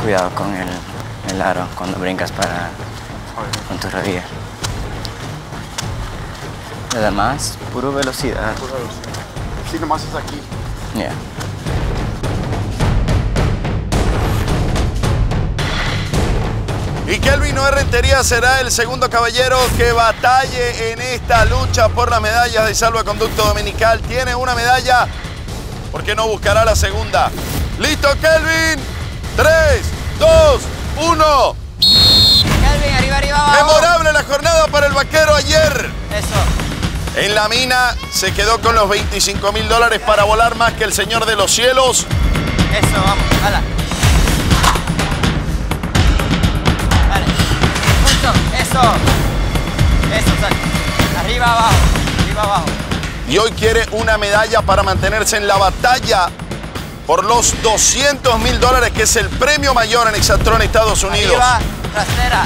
cuidado con el aro cuando brincas con tu rodilla. Además, pura velocidad. Pura velocidad. Sí, nomás es aquí. Yeah. Y Kelvin Noé Rentería será el segundo caballero que batalle en esta lucha por las medallas de salvoconducto dominical. Tiene una medalla, ¿por qué no buscará la segunda? ¡Listo, Kelvin! 3, 2, 1. Kelvin, arriba, arriba, abajo. Memorable la jornada para el vaquero ayer. Eso. En la mina se quedó con los $25.000 para volar más que el Señor de los Cielos. Eso, vamos, hala. Dale. Punto, eso. Eso, sal. Arriba, abajo. Arriba, abajo. Y hoy quiere una medalla para mantenerse en la batalla por los $200.000, que es el premio mayor en Exatron Estados Unidos. Arriba, trasera.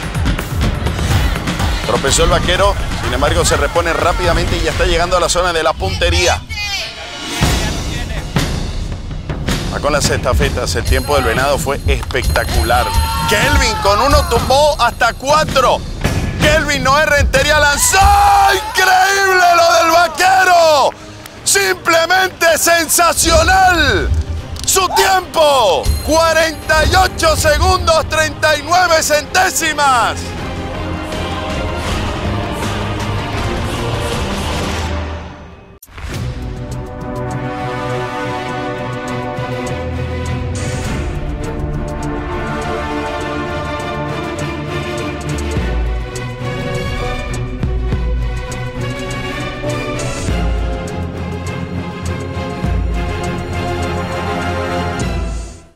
Tropezó el vaquero, sin embargo se repone rápidamente y ya está llegando a la zona de la puntería. Va con las estafetas, el tiempo del venado fue espectacular. Kelvin con uno tumbó hasta 4. Kelvin Noé Rentería lanzó. ¡Increíble lo del vaquero! ¡Simplemente sensacional! Su tiempo, 48 segundos 39 centésimas.